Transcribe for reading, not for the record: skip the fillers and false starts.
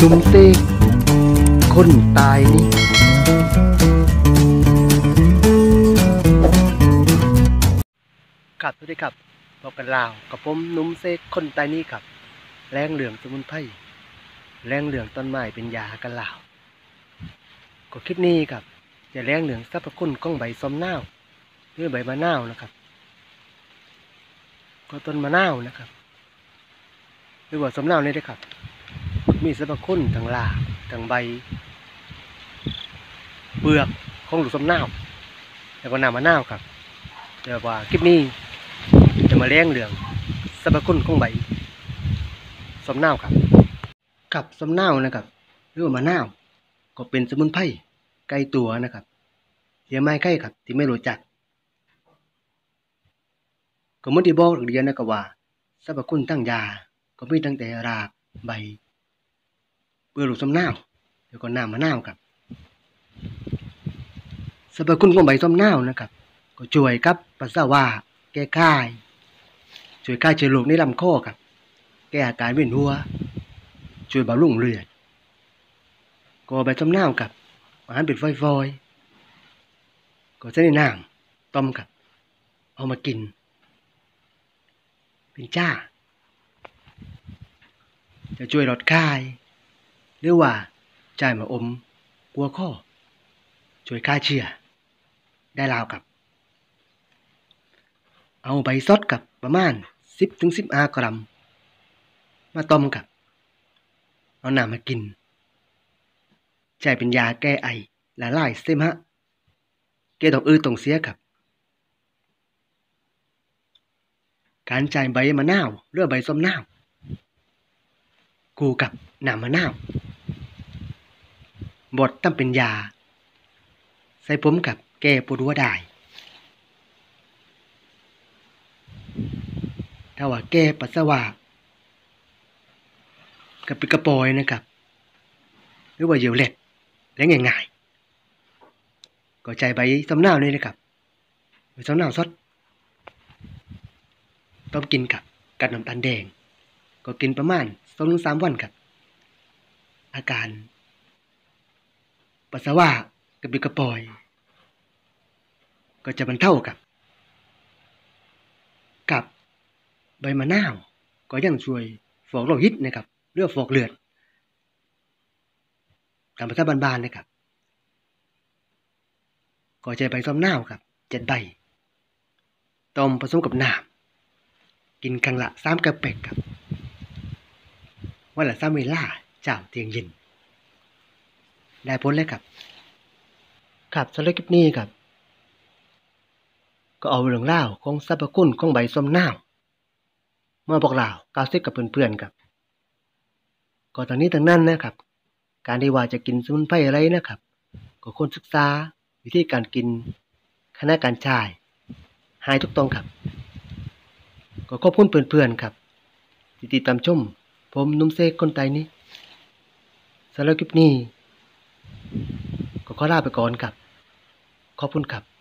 นุ่มเซกคนตายนี่ครับสวัสดีครับบอกกันลาวกับผมนุ่มเซกคนตายนี่ครับแรงเหลืองสมุนไพรแรงเหลืองต้นไม้เป็นยากันลาวก็คลิปนี้ครับจะแรงเหลืองสรรพคุณของใบส้มนาวหรือใบมะนาวนะครับก็ต้นมะนาวนะครับหรือว่าส้มนาวนี่ได้ครับมีสรรพคุณทั้งรากทั้งใบเปลือกของลูกส้มนาวแล้วก็น้ำมะนาวครับแต่ว่าคลิปนี้จะมาแรงเหลืองสรรพคุณของใบส้มนาวครับกับส้มนาวนะครับหรือว่ามะนาวก็เป็นสมุนไพรใกล้ตัวนะครับเดี๋ยวไม่ใกล้ครับที่ไม่รู้จักก็เหมือนที่บอกเรียนนะครับว่าสรรพคุณทั้งยาก็มีตั้งแต่รากใบเปลือกลูกส้มนาวแล้วก็น้ำมะนาวครับสรรพคุณของใบส้มนาวนะครับก็ช่วยกับปัสสาวะแก้ไข้ช่วยฆ่าเชื้อโรคในลำคอครับแก้อาการเวียนหัวช่วยบำรุงเลือดก็ใบส้มนาวกับอาหารเป็นฟอยๆก็ใช้ในน้ำต้มกับเอามากินเป็นจ้าจะช่วยลดไข้หรือว่าใจมาอมปัวข้อช่วยฆ่าเชื้อได้ลาวกับเอาใบซดกับประมาณ10-15 กรัมมาต้มกับเอาน้ำมากินใช้เป็นยาแก้ไอละลายเสมหะแก้ท้องอืดท้องเสียครับการใช้ใบมะนาวหรือใบส้มนาวคู่กับน้ำมะนาวบดทำเป็นยาใส่ผมกับแก้ปวดหัวได้ถ้าว่าแก้ปัสสาวะกับปิกระปอยนะครับหรือว่าเหยียวเล็ดและง่ายๆก็ใจใบส้มนาวนี่นะครับใบส้มนาวสดต้มกินกับน้ำตาลแดงก็กินประมาณ2-3 วันครับอาการปัสสาวะกับปิกระปอยก็จะบรรเทากับใบมะนาวก็ยังช่วยฟอกโลหิตนะครับเลือดฟอกเลือดตามภาษาบ้านๆนะครับก็ใช้ใบส้มนาวครับ7 ใบต้มผสมกับน้ำกินครั้งละ3 กระปุกครับวันละ3 เวลาเช้าเที่ยงเย็นได้ผลเลยครับครับสำหรับคลิปนี้ครับก็เอาเรื่องราวของสรรพคุณของใบส้มนาวมาบอกเล่ากล่าวกับเพื่อนๆครับก็ตอนนี้ทั้งนั้นนะครับการที่ว่าจะกินสมุนไพรอะไรนะครับก็ควรศึกษาวิธีการกินคณะการใช้ให้ถูกต้องครับก็ขอบคุณเพื่อนๆครับที่ติดตามชมผมนุ่มเซกคนไทยนี้สำหรับคลิปนี้ก็ขอลาไปก่อนครับขอบคุณครับ